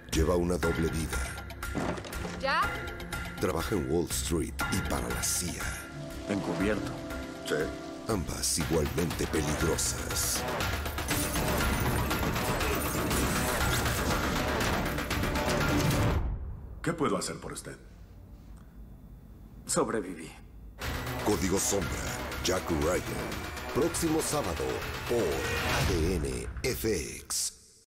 Lleva una doble vida. ¿Ya? Trabaja en Wall Street y para la CIA. Encubierto. Sí. Ambas igualmente peligrosas. ¿Qué puedo hacer por usted? Sobreviví. Código Sombra, Jack Ryan. Próximo sábado por ADN FX.